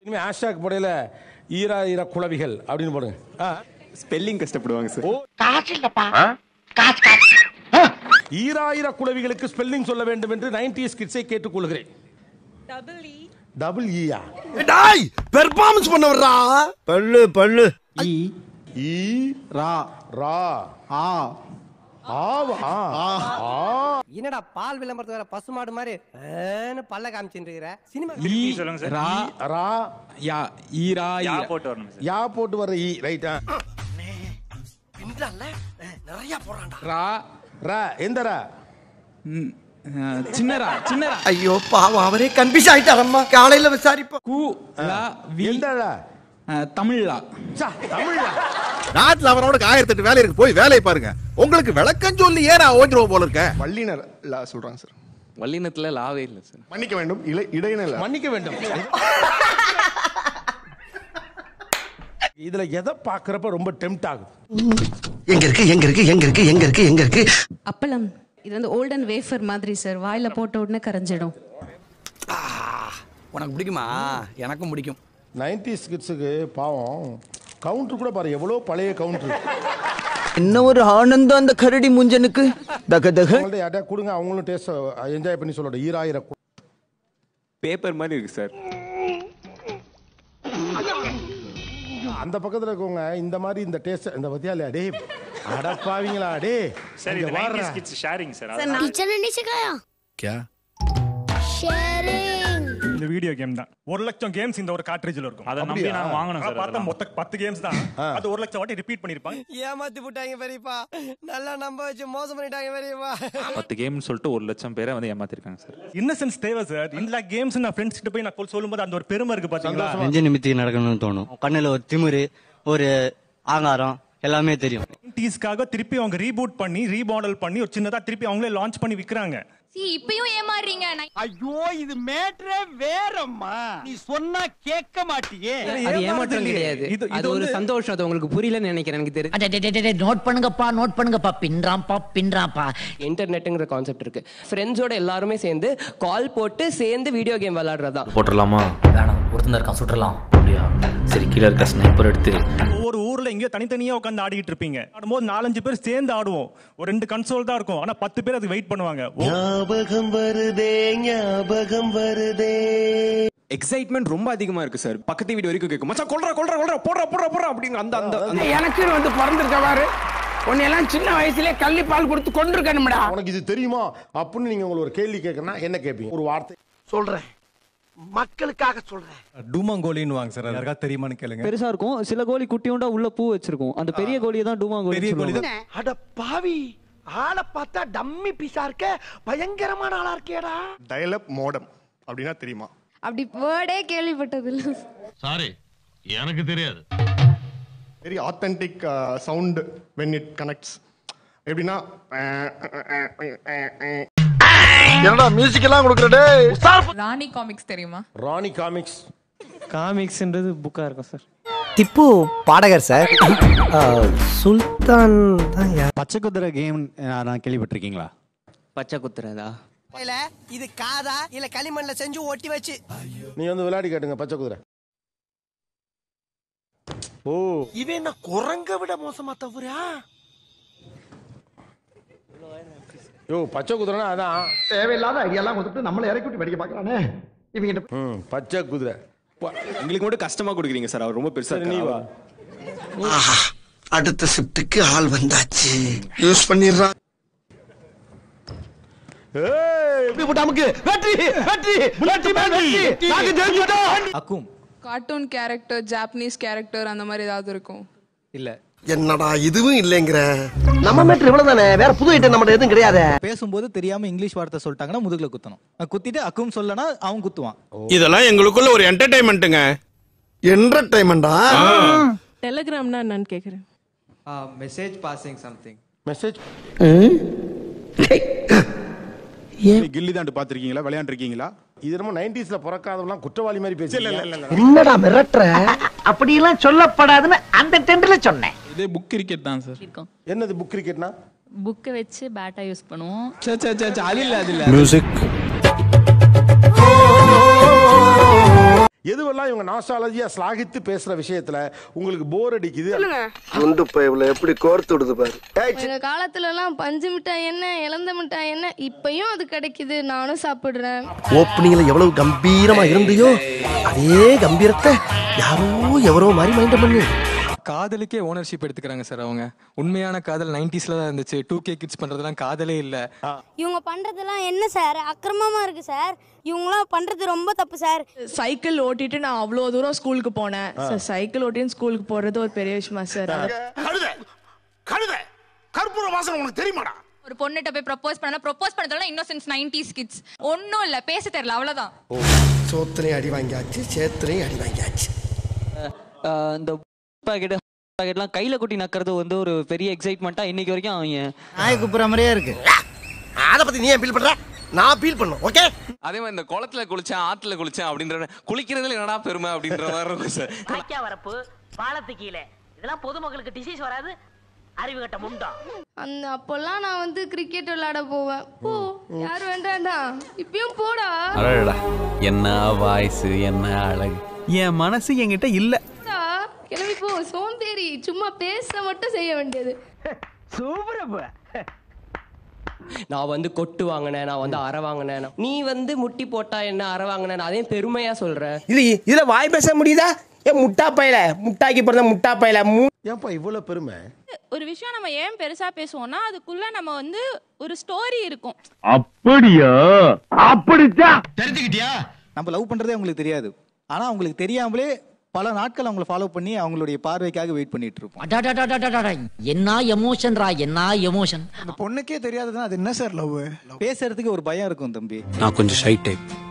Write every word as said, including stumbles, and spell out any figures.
இனிமே ஹேஷ்டாக் போடையில ஈரா ஈரா குளவிகள் அப்படின்னு போடுங்க. ஸ்பெல்லிங் கஷ்டப்படுவாங்க சார். காசு இல்லப்பா, காசு காசு. ஈரா ஈரா குளவிகளுக்கு ஸ்பெல்லிங் சொல்ல வேண்டும் என்று நைன்டீஸ் கிட்ஸை கேட்டுக்கொள்கிறேன். டபுள் இ டபுள் ஈயா. டேய் பெர்ஃபார்மன்ஸ் பண்ண வர்றா. பல்லு பல்லு. ஈ ஈ ரா ரா ஆ ஆவா ஆ. என்னடா பால் விளம்பரத்து வேற பசுமாடு மாதிரி ஏன்னு பல்ல காமிச்சிட்டு இருக்கற. சினிமா சொல்லுங்க சார். ரா ரா யா ஈரா யா போட்டு வரணும் சார். யா போட்டு வர ஈ ரைட்டா. பின்றால நிறைய போறான்டா. ரா ரா எந்த ரா? சின்னரா சின்னரா. ஐயோ பாவம் அவரே கன்ஃபியூஸ் ஆயிட்டாரம்மா. காலையில விசாரிப்போம். கு லா வி எந்த ரா? தமிழ்லா. சா தமிழ்லா. நாட்டுல அவனோட ஆயிரத்தி வேலை இருக்கு, போய் வேலையை பாருங்க. உங்களுக்கு விளக்கம் சொல்லி ஏன் ஓஞ்சிருவோம் போல இருக்க. வல்லினர் லா சொல்றாங்க சார். வல்லினத்துல லாவே இல்ல சார். மன்னிக்க வேண்டும். இலை இடையினல மன்னிக்க வேண்டும். இதுல எதை பாக்குறப்ப ரொம்ப டெம்ப்ட் ஆகுது. எங்க இருக்கு எங்க இருக்கு எங்க இருக்கு எங்க இருக்கு எங்க இருக்கு? அப்பளம். இது வந்து ஓல்டன் வேஃபர் மாதிரி சார். வாயில போட்ட உடனே கரைஞ்சிடும். உனக்கு பிடிக்குமா? எனக்கும் பிடிக்கும். நைன்டீஸ் கிட்ஸுக்கு பாவம் கவுண்டர் கூட பாரு எவ்வளோ பழைய கவுண்டர். என்ன ஒரு ஆனந்தம் அந்த கரடி முஞ்சனுக்கு. தக தக. அவங்கள்ட்ட யார்ட்டா கொடுங்க, அவங்களும் டேஸ்ட் என்ஜாய் பண்ணி சொல்லட்டும். ஈராயிரம் பேப்பர் மாதிரி இருக்கு சார். அந்த பக்கத்துல இருக்கவங்க இந்த மாதிரி இந்த டேஸ்ட் இந்த பத்தியால டே அடப்பாவீங்களா டே. சரி இது nineties kids sharing sir. Teacher ने सिखाया क्या शेयरिंग. இந்த வீடியோ கேம் தான். ஒரு லட்சம் கேம்ஸ் இந்த ஒரு கார்ட்ரிட்ஜ்ல இருக்கும். அத நம்பி நான் வாங்கணும் சார். பார்த்தா மொத்தம் பத்து கேம்ஸ் தான். அது ஒரு லட்சம் வாட்டி ரிப்பீட் பண்ணிருப்பாங்க. ஏமாத்தி போட்டாங்க பெரியப்பா. நல்லா நம்ப வச்சு மோசம் பண்ணிட்டாங்க பெரியப்பா. பத்து கேம்னு சொல்லிட்டு ஒரு லட்சம் பேரை வந்து ஏமாத்திருக்காங்க சார். இன்னசென்ஸ் தேவை சார். இந்த கேம்ஸ் நான் ஃப்ரெண்ட்ஸ் கிட்ட போய் நான் சொல்லும்போது அந்த ஒரு பெருமை இருக்கு பாத்தீங்களா. நெஞ்ச நிமித்தி நடக்கணும்னு தோணும். கண்ணுல ஒரு திமிரு, ஒரு ஆங்காரம் எல்லாமே தெரியும். டீஸ்க்காக திருப்பி அவங்க ரீபூட் பண்ணி ரீமாடல் பண்ணி ஒரு சின்னதா திருப்பி அவங்களே லான்ச் பண்ணி விக்கிறாங்க. சி இப்பயும் ஏமாறீங்க. ஐயோ இது மேட்ரே வேறம்மா. நீ சொன்னா கேட்க மாட்டியே. அது ஏமாற்றம் கிடையாது. அது ஒரு சந்தோஷம். அது உங்களுக்கு புரியலன்னு நினைக்கிறேன். எனக்கு தெரியும். நோட் பண்ணுங்கப்பா நோட் பண்ணுங்கப்பா. பின்றாம்பா பின்றாம்பா. இன்டர்நெட்ங்கிற கான்செப்ட் இருக்கு. ஃப்ரெண்ட்ஸோட எல்லாருமே சேர்ந்து கால் போட்டு சேர்ந்து வீடியோ கேம் விளையாடுறதா. போட்டுடலாமா? வேணாம், ஒருத்தன் இருக்கான் சுற்றலாம். அப்படியா? சரி, கீழே இருக்க ஸ்னைப்பர் எடுத்து ஒரு ஊர்ல எங்கேயோ தனித்தனியா உட்காந்து ஆடிட்டு இருப்பீங்க. ஆடும்போது நாலஞ்சு பேர் சேர்ந்து ஆடுவோம். ஒரு ரெண்டு கன்சோல் தான் இருக்கும். ஆனா பத்து பேர் அதுக்கு வெயிட் பண்ணுவாங்க. ஞாபகம் வருதே ஞாபகம் வருதே. எக்ஸைட்மென்ட் ரொம்ப அதிகமா இருக்கு சார். பக்கத்து வீடு வரைக்கும் கேட்கும். மச்சான் கொல்றா கொல்றா கொல்றா போடுறா போடுறா போடுறா அப்படிங்க. அந்த அந்த எனக்கு வந்து பிறந்திருக்கவாரு. உன்னை எல்லாம் சின்ன வயசுலயே கள்ளி பால் கொடுத்து கொண்டிருக்கணும்டா. உனக்கு இது தெரியுமா அப்படின்னு நீங்க உங்களுக்கு ஒரு கேள்வி கேட்கறனா என்ன கேட்பீங்க? ஒரு வார்த்தை சொல்றேன், மக்களுக்காக சொல்றேன். டூமாங்கோலின்னு வாங்க சார். யாருக்கா தெரியுமான்னு கேளுங்க. பெருசா இருக்கும். சில கோழி குட்டியோண்டா உள்ள பூ வச்சிருக்கும். அந்த பெரிய கோழியை தான் டூமாங்கோலி. பெரிய கோழி தான். அட பாவி, ஆளை பார்த்தா டம்மி பீஸா இருக்க. பயங்கரமான ஆளா இருக்கேடா. டயலப் மோடம் அப்படின்னா தெரியுமா? அப்படி வேர்டே கேள்விப்பட்டது இல்ல. சாரி, எனக்கு தெரியாது. Very authentic sound when it connects. எப்படின்னா என்னடா மியூசிக் எல்லாம் கொடுக்கறடே. ராணி காமிக்ஸ் தெரியுமா? ராணி காமிக்ஸ். காமிக்ஸ்ன்றது புக்கா இருக்கும் சார். திப்பு பாடகர் சார். சுல்தான் தான் யார்? பச்சை குதிரை கேம் நான் கேள்விப்பட்டிருக்கீங்களா? பச்சை குத்துறதா? இல்ல இது காதா இல்ல களிமண்ல செஞ்சு ஒட்டி வச்சு நீ வந்து விளையாடி காட்டுங்க பச்சை குதிரை. ஓ இவன் என்ன குரங்க விட மோசமா தவறா? யோ பச்சை குதிரைனா அதான். தேவையில்லாத ஐடியாலாம் கொடுத்துட்டு நம்மள இறக்கி விட்டு படிக்க பார்க்கறானே இவங்க. ம் பச்சை குதிரை. எங்களுக்கு மட்டும் கஷ்டமா கொடுக்குறீங்க சார். அவர் ரொம்ப பெருசா நீ வா. ஆஹா, அடுத்த ஷிஃப்ட்டுக்கு ஆள் வந்தாச்சு. யூஸ் பண்ணிடுறான். ஏய் எப்படி போட்டாமுக்கு வெற்றி வெற்றி வெற்றி வெற்றி. நாங்க ஜெயிச்சிட்டோம். அக்கும் கார்ட்டூன் கேரக்டர், ஜாப்பனீஸ் கேரக்டர் அந்த மாதிரி ஏதாவது இருக்கும்? இல்ல. என்னடா இதுவும் இல்லங்கற. நம்ம மேட்டர் இவ்வளவுதானே. வேற புது ஐட்டம் நம்மட்ட எதுவும் கிடையாது. பேசும்போது தெரியாம இங்கிலீஷ் வார்த்தை சொல்லிட்டாங்கன்னா முதுகுல குத்தணும். குத்திட்டு அக்கும் சொல்லனா அவன் குத்துவான். இதெல்லாம் எங்களுக்குள்ள ஒரு என்டர்டெயின்மெண்ட்ங்க. என்டர்டெயின்மெண்டா? டெலிகிராம்னா என்னன்னு கேக்குறேன். Message passing something. மெசேஜ். கில்லி தாண்டு பாத்திருக்கீங்களா? விளையாண்டு இருக்கீங்களா? இது நம்ம நைன்டீஸ்ல பிறக்காதவங்கலாம் குற்றவாளி மாதிரி பேசுறீங்க. என்னடா மிரட்டற? அப்படி எல்லாம் சொல்லப்படாதுன்னு அந்த டென்ட்ல சொன்னேன். இதே புக் கிரிக்கெட் தான் சார். என்னது புக் கிரிக்கெட்னா? புக் வச்சு பேட்டா யூஸ் பண்ணுவோம். சே சே சே அது இல்ல அது இல்ல. மியூசிக். எதுவெல்லாம் இவங்க நாஸ்டாலஜியா ஸ்லாகித்து பேசுற விஷயத்துல உங்களுக்கு போர் அடிக்குது? குண்டு பைப்ல எப்படி கோர்த்து விடுது பாரு. எங்க காலத்துல எல்லாம் பஞ்சு மிட்டாய் என்ன இளந்த மிட்டாய் என்ன இப்பயும் அது கிடைக்குது, நானும் சாப்பிடுறேன். ஓப்பனிங்ல எவ்வளவு கம்பீரமா இருந்தியோ அதே கம்பீரத்தை யாரோ எவரோ மாதிரி மைண்ட் பண்ணு. காதலுக்கே ஓனர்ஷிப் எடுத்துக்கிறாங்க சார் அவங்க. உண்மையான காதல் நைன்டிஸ்ல தான் இருந்துச்சு. டூ கே கிட்ஸ் பண்றதெல்லாம் காதலே இல்ல. இவங்க பண்றதெல்லாம் என்ன சார் அக்கிரமமா இருக்கு சார். இவங்களாம் பண்றது ரொம்ப தப்பு சார். சைக்கிள் ஓட்டிட்டு நான் அவ்வளோ தூரம் ஸ்கூலுக்கு போனேன் சார். சைக்கிள் ஓட்டின்னு ஸ்கூலுக்கு போறது ஒரு பெரிய விஷயமா சார். கழுத கற்பூர வாசனை உனக்கு தெரியுமாடா? ஒரு பொண்ணுட்ட போய் ப்ரப்போஸ் பண்ணா ப்ரப்போஸ் பண்ணதெல்லாம் இன்னோசென்ஸ் நைன்டிஸ் கிட்ஸ். ஒன்றும் இல்லை, பேச தெரியல, அவ்வளோதான். சோத்திரையும் அடி வாங்கியாச்சு, சேத்திரையும் அடி வாங்கியாச்சு. இந்த பாக்கெட் பாக்கெட்லாம் கையில கொட்டி நக்கிறது வந்து ஒரு பெரிய எக்ஸைட்மெண்ட்டா இன்னைக்கு வரைக்கும் அவங்க நாய் குப்புற மாதிரியே இருக்கு. அதை பத்தி நீ ஏன் ஃபீல் பண்ற? நான் ஃபீல் பண்ணும். ஓகே. அதே மாதிரி இந்த குளத்துல குளிச்சேன் ஆத்துல குளிச்சேன் அப்படின்ற குளிக்கிறதுல என்னடா பெருமை அப்படின்ற மாதிரி இருக்கும் சார். காய்க்கா வரப்பு பாலத்து கீழே இதெல்லாம் பொதுமக்களுக்கு டிசீஸ் வராது, அறிவு கட்ட முண்டா. அந்த அப்பெல்லாம் நான் வந்து கிரிக்கெட் விளையாட போவேன். போ, யார் வேண்டாம்டா, இப்பயும் போடா. அடடா, என்ன வாய்ஸ், என்ன அழகு. என் மனசு என்கிட்ட இல்ல. கிளம்பி போ, சோம்பேறி. சும்மா பேச மட்டும் செய்ய வேண்டியது. சூப்பரப்பா. நான் வந்து கொட்டு வாங்கினேன், நான் வந்து அரை வாங்கினேன். நீ வந்து முட்டி போட்டா என்ன அரை வாங்கினேன், அதே பெருமையா சொல்ற. இது இதுல வாய் பேச முடியுதா? ஏ முட்டா பையல, முட்டாக்கி பிறந்த முட்டா பையல. ஏன்பா இவ்வளவு பெருமை? ஒரு விஷயம் நம்ம ஏன் பெருசா பேசுவோம்னா அதுக்குள்ள நம்ம வந்து ஒரு ஸ்டோரி இருக்கும். அப்படியா? அப்படிச்சா தெரிஞ்சுக்கிட்டியா? நம்ம லவ் பண்றதே உங்களுக்கு தெரியாது, ஆனா உங்களுக்கு தெரியாமலே பல நாட்கள் அவங்களை ஃபாலோ பண்ணி அவங்களுடைய பார்வைக்காக வெயிட் பண்ணிட்டு இருப்போம். என்ன எமோஷன்ரா, என்ன எமோஷன். அந்த பொண்ணுக்கே தெரியாதுன்னா அது என்ன சார் லவ்? பேசுறதுக்கு ஒரு பயம் இருக்கும் தம்பி. நான் கொஞ்சம் ஷை டைப்.